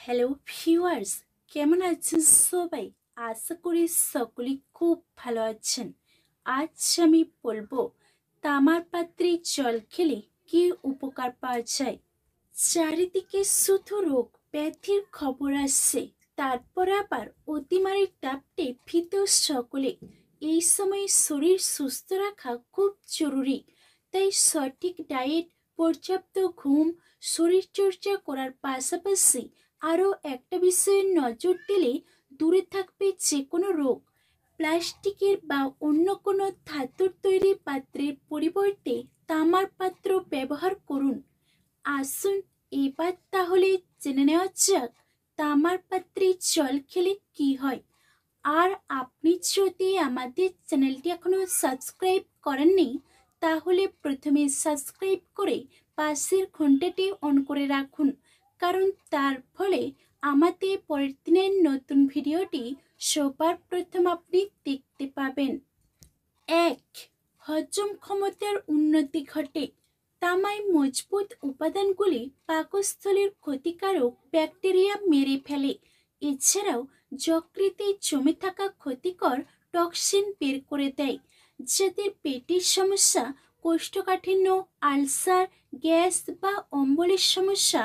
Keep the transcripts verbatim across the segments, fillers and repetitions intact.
Hello viewers, কেমন আছেন সবাই? আশা করি সকলে খুব ভালো আছেন। আজ আমি বলবো তামার পাত্রে জল খেলে কি উপকার পাওয়া যায়। চারিদিকে শুধু রোগ ব্যাধির খবর আসছে, তারপর আবার অতিমারির টাপটে ভীত সকলে। এই সময় শরীর সুস্থ রাখা খুব জরুরি, তাই সঠিক ডায়েট, পর্যাপ্ত ঘুম, শরীরচর্চা করার পাশাপাশি আরও একটা বিষয়ে নজর দিলে দূরে থাকবে যে কোনো রোগ। প্লাস্টিকের বা অন্য কোনো ধাতুর তৈরি পাত্রের পরিবর্তে তামার পাত্র ব্যবহার করুন। আসুন এবার তাহলে জেনে নেওয়া যাক তামার পাত্রে জল খেলে কি হয়। আর আপনি যদি আমাদের চ্যানেলটি এখনো সাবস্ক্রাইব করেননি, তাহলে প্রথমে সাবস্ক্রাইব করে পাশের ঘন্টাটি অন করে রাখুন, কারণ তার ফলে আমাদের পরের দিনের নতুন ভিডিওটি সবার প্রথম আপনি দেখতে পাবেন। এক, হজম ক্ষমতার উন্নতি ঘটে। তামায় মজবুত উপাদানগুলি পাকস্থলীর ক্ষতিকারক ব্যাকটেরিয়া মেরে ফেলে। এছাড়াও যকৃতে জমে থাকা ক্ষতিকর টক্সিন বের করে দেয়। যাদের পেটের সমস্যা, কোষ্ঠকাঠিন্য, আলসার, গ্যাস বা অম্বলের সমস্যা,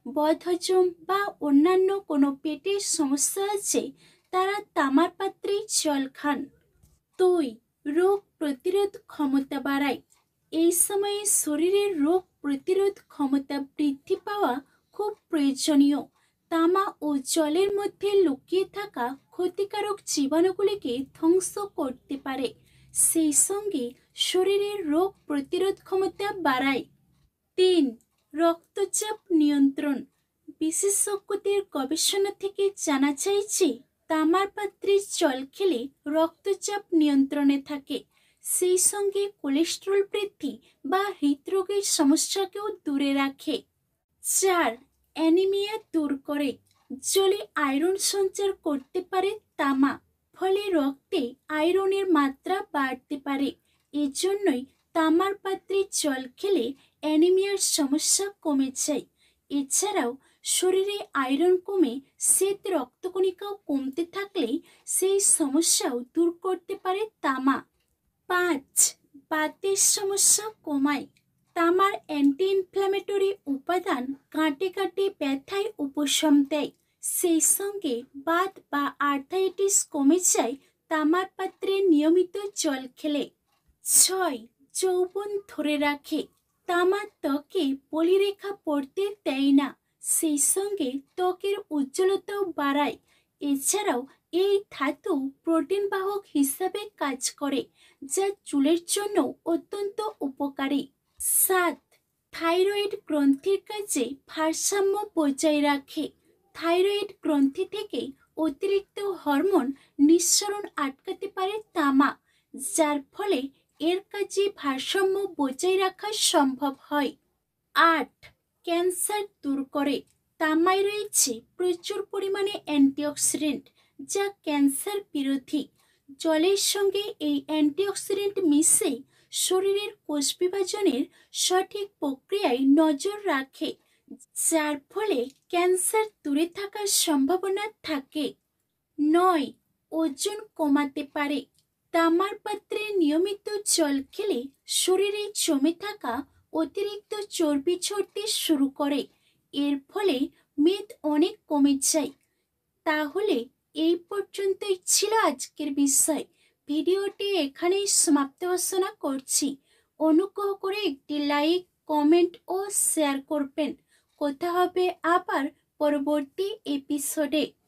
বদহজম বা অন্যান্য কোনো পেটের সমস্যা আছে, তারা তামার পাত্রেই জল খান। দুই, রোগ প্রতিরোধ ক্ষমতা বাড়ায়। এই সময়ে শরীরের রোগ প্রতিরোধ ক্ষমতা বৃদ্ধি পাওয়া খুব প্রয়োজনীয়। তামা ও জলের মধ্যে লুকিয়ে থাকা ক্ষতিকারক জীবাণুগুলিকে ধ্বংস করতে পারে, সেই সঙ্গে শরীরের রোগ প্রতিরোধ ক্ষমতা বাড়ায়। তিন, রক্তচাপ নিয়ন্ত্রণ। বিশেষজ্ঞদের গবেষণা থেকে জানা যায় যে তামার পাত্রে জল খেলে রক্তচাপ নিয়ন্ত্রণে থাকে, সেই সঙ্গে কোলেস্টেরল বৃদ্ধি বা হৃদরোগের সমস্যাকেও দূরে রাখে। চার, অ্যানিমিয়া দূর করে। জলে আয়রন সঞ্চার করতে পারে তামা, ফলে রক্তে আয়রনের মাত্রা বাড়তে পারে। এজন্যই তামার পাত্রে জল খেলে অ্যানিমিয়ার সমস্যা কমে যায়। এছাড়াও শরীরে আয়রন কমে শ্বেত রক্তকণিকাও কমতে থাকলে সেই সমস্যাও দূর করতে পারে তামা। পাঁচ, বাতের সমস্যা কমায়। তামার অ্যান্টি ইনফ্ল্যামেটরি উপাদান কাঁটে কাঁটে ব্যথায় উপশম দেয়, সেই সঙ্গে বাত বা আর্থাইটিস কমে যায় তামার পাত্রে নিয়মিত জল খেলে। ছয়, যৌবন ধরে রাখে। তামা ত্বকে বলিরেখা পড়তে দেয় না, সেই সঙ্গে ত্বকের উজ্জ্বলতাও বাড়ায়। এছাড়াও এই ধাতু প্রোটিন বাহক হিসাবে কাজ করে, যা চুলের জন্য অত্যন্ত উপকারী। সাত, থাইরয়েড গ্রন্থির কাজে ভারসাম্য বজায় রাখে। থাইরয়েড গ্রন্থি থেকে অতিরিক্ত হরমোন নিঃসরণ আটকাতে পারে তামা, যার ফলে এর কাজে ভারসাম্য বজায় রাখা সম্ভব হয়। আট, ক্যান্সার দূর করে। তামায় রয়েছে প্রচুর পরিমাণে অ্যান্টিঅক্সিডেন্ট, যা ক্যান্সার বিরোধী। জলের সঙ্গে এই অ্যান্টিঅক্সিডেন্ট মিশে শরীরের কোষ বিভাজনের সঠিক প্রক্রিয়ায় নজর রাখে, যার ফলে ক্যান্সার দূরে থাকার সম্ভাবনা থাকে। নয়, ওজন কমাতে পারে। তামার পাত্রে নিয়মিত জল খেলে শরীরে জমে থাকা অতিরিক্ত চর্বি ঝরতে শুরু করে, এর ফলে মেদ অনেক কমে যায়। তাহলে এই পর্যন্তই ছিল আজকের বিষয়। ভিডিওটি এখানেই সমাপ্ত ঘোষণা করছি। অনুগ্রহ করে একটি লাইক, কমেন্ট ও শেয়ার করবেন। কথা হবে আবার পরবর্তী এপিসোডে।